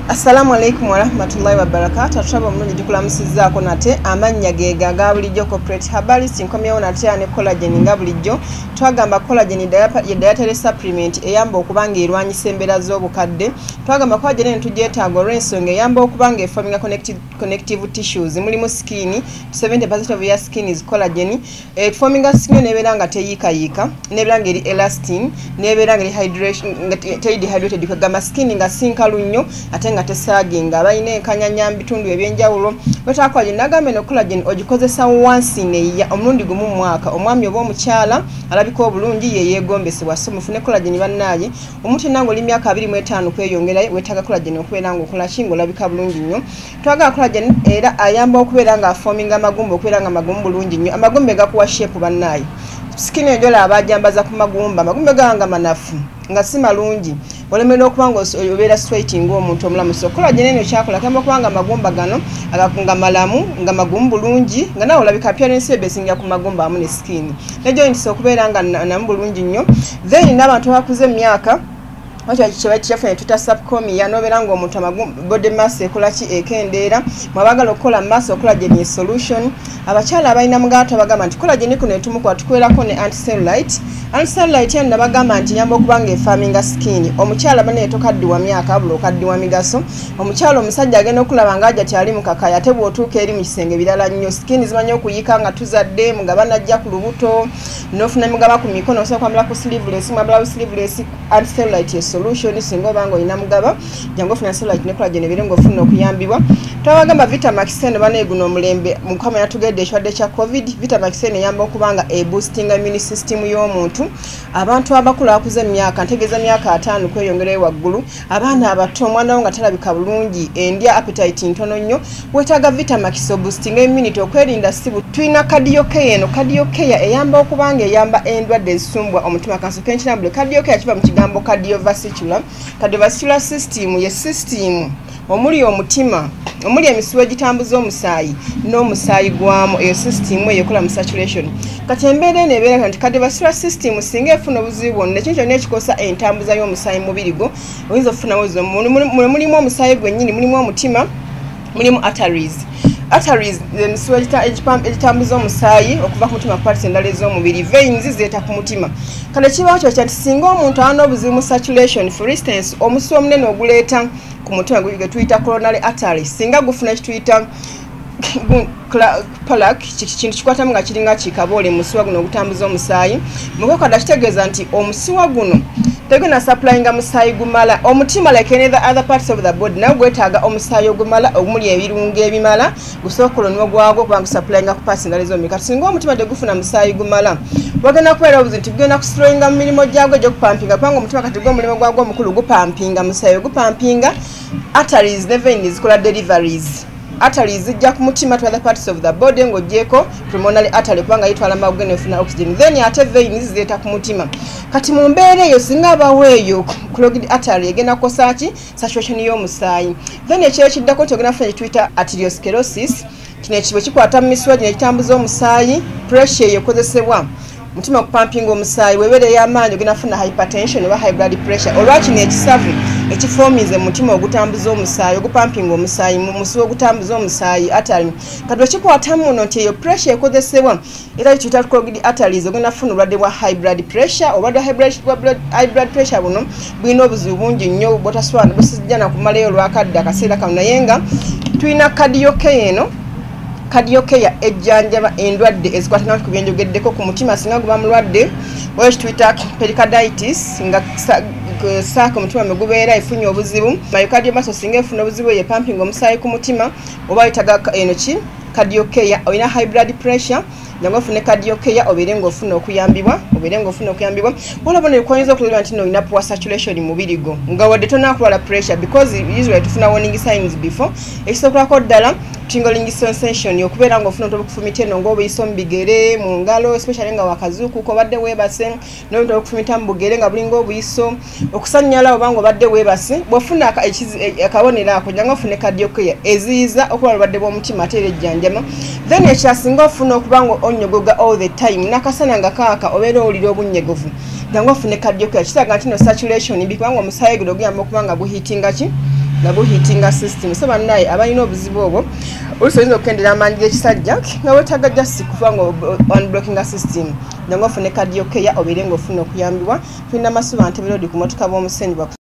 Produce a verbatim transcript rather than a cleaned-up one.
Assalamu alaikum wa rahmatullahi wa barakatuh. Atulaba mulungi tukulamusizzaako nate amannya geega aga bulijjo corporate herbalist nkomyewo nate ane collagen nga bulijjo. Twagamba collagen ye dietary supplement eyamba okubanga erwanyisa embeera z'obukadde. Twagamba collagen ne tugyetaaga olw'ensonga eyamba okubanga eforminga connective, connective tissues mulimu skin. seventy percent of your skin is collagen. E forminga skin nebeera nga teyiikayiika, nebeera nga eri elastin, nebeera nga eri hydration nga teyidehydrated kagamba skin nga sinkalu nnyo ate nga tesaginga abayina enkanyanya bitundu ebyenjawulo. Wetaakola nagambe no collagen ogikozesa once in a year omulundi gumu mu mwaka. Omwami oba omukyala alabika obulungi ye yeegombesebwa so mufune collagen bannaaye. Omuntu nango oli myaka abiri mu etaano kweyongera wetaaga collagen okubeera nga okola kingo olabika bulungi nnyo. Twagala collagen era ayamba okubeera nga aforminga amagumba okubeera nga amagumba bulungi nnyo. Amagumba gakuwa shape bannaaye. Skin enjola abajambaza ku magumba magumba ganga manafu nga si malungi olemera okubanga obeera sweating ng'omuntu omulamu. So collagen eno kyakola kamba okubanga amagumba gano agakunga malamu nga magumba bulungi nga nawe olabika appearance ebesinga ku magumba amu ne skin ne joints okubeera nga namu bulungi nnyo. Then n'abantu abakuze emyaka Wacha chichewa chichafune tuta subcomia nobeera nga omuntu amagumba body mass ekola ki ekendeera mwabagala okola mass collagen solution. Abakyala abalina mugato bagamba nti collagen kuno etumu kwa tukwelako ne anti-cellulite. Anti-cellulite yana bagamba nti yamba okubanga efarminga skin. Omukyala bane etokaddiwa myaka abula okaddiwa migaso. Omukyala omusajja agenda okulaba nga ajja tyali mukakaya ate bw'otuuka eri mu kisenge birala nnyo. Skin zimanyi okuyika nga tuzadde mugaba najja ku lubuto n'ofuna mugaba ku mikono osobola kwambala ku sleeveless mwambala sleeveless anti-cellulite solution singo bango ina mugaba jango funa cellulite ne collagen ebirengo ofuna okuyambibwa. Twabagamba Vitamax eno bane guno omulembe mukama yatugedde ekirwadde kya covid. Vitamax eno yamba okubanga e boosting immune system y'omuntu. Abantu abakulu akuze emyaka ntegeeza myaka ataano kweyongerayo waggulu abaana abato omwana wo nga talabika bulungi endya appetite ntono nnyo wetaaga Vitamax boosting immunity okwerinda sibu. Tuyina cardio care eno cardio care eyamba okubanga eyamba endwadde ezisumbwa omutima kanso kenkinambule. Cardio care kiva mu kigambo cardiovascular. Cardiovascular system ye system omuli omutima omuli emisuwa egitambuza omusaayi n'omusaayi gwamu eyo system eyo ekola mu saturation. Kati embeera eno ebeera nti cardiovascular system singa efuna obuzibu bwonna ekintu kyonna ekikosa entambuza y'omusaayi mubiri gwo oyinza okufunawo zo. Mulimu omusaayi gwennyini mulimu omutima mulimu arteries. Arteries emisuwa egitambuza omusaayi okuva ku mutima parts endala ez'omubiri. Veins zeeta ku mutima. Kale kibawo kyo kati singa omuntu alina obuzibu mu saturation for instance omusuwa omunene oguleeta ku mutima gwe tuyita coronary artery singa gufuna kituyita plaque kintu kikwatamu nga kiringa kikaboole musuwa guno ogutambuza omusaayi. Mukakada kitegeeza nti omusuwa guno tegena supplyinga musaayi gumala omutima like any other parts of the body nawe gwetaaga omusaayi ogumala ogumuli ebirungo ebimala gusobola onwo gwagwo kubanga supplyinga ku parts endala ez'omubiri. Kati singa omutima tegufuna musaayi gumala wagenda kubeera obuzibu nti gugenda kuslowinga mu mirimu gyagwo egy'okupampinga kubanga omutima kati gwo omulimu gwagwo omukulu gupampinga musaayi ogupampinga. Arteries ne veins zikola deliveries. Arteries zijja ku mutima to other parts of the body ng'ogyeko pulmonary artery kubanga yitwala amawuggwe nefuna oxygen. Then ate veins zeeta ku mutima. Kati mu mbeera eyo singa abaweeyo clogged artery egenda kukosa ki saturation y'omusaayi. Then ekiro ekiddako kyogenda kufuna kituyita arteriosclerosis. Kino ekibo kikwata mu misuwa gino ekitambuza omusaayi. Pressure eyo ekozesebwa mutima okupampinga omusaayi webeera ey'amaanyi ogenda kufuna hypertension oba high blood pressure. Olwakino ekisavu ekiformize mutima ogutambuza omusaayi ogupampinga omusaayi mu musuwa ogutambuza omusaayi artery. Kati okikwata muno nti eyo pressure ekozesebwa era kituyita clogged arteries ogenda kufuna obulwadde bwa high blood pressure. Obulwadde bwa high blood pressure buno bulina obuzibu bungi nnyo botaswana busijjana kumalayo olwakadde akaseera kano naye nga tulina cardio care eno. Cardio care ejjanjaba endwadde ezikwatana ku byenjogeddeko ku mutima singa guba mulwadde oyo kituyita pericarditis nga saako omutima mwe gubeera efunye obuzibu. Myocardial muscle singa efuna obuzibu ye pumping omusaayi ku mutima oba yetaga eno ki cardio care. Olina high blood pressure jangu ofune cardio care obeere ng'ofuna okuyambibwa obeere ng'ofuna okuyambibwa. Waliwo ne kuyinza okulaba nti olina poor saturation mu mubiri gwo nga wadde tonakulwala pressure because usually tufuna warning signs before. Ekisobolako ddala tingling sensation okubeera ng'ofuna omuntu okufumita eno ng'obuyisa mu bigere mu ngalo especially nga wakazuukuka obadde weebase n'omuntu okufumita mu bugere nga bulinga obuyiso okusannyala oba ng'obadde weebase bw'ofuna akabonero ako jangu ofune cardio care eziyiza okulwala obulwadde bw'omutima ate era ejjanjama. Then ekyasinga ofuna okuba nga onyogoga all the time nakasana nga kaaka obeera owulira obunyegovu jangu ofune cardio care. Kitaga nti no saturation mbi kubanga omusaayi guno guyamba okuba nga guhiitinga ki nga buhitinga system so bannaye abalina obuzibu obwo olusobola okukendera amaanyi g'ekisajja nga weetaaga just kuva nga unblockinga system nga ofune kadi yokeya obeere ng'ofuna okuyambibwa tulina masuba ntebelodi ku motoka b'omusenyu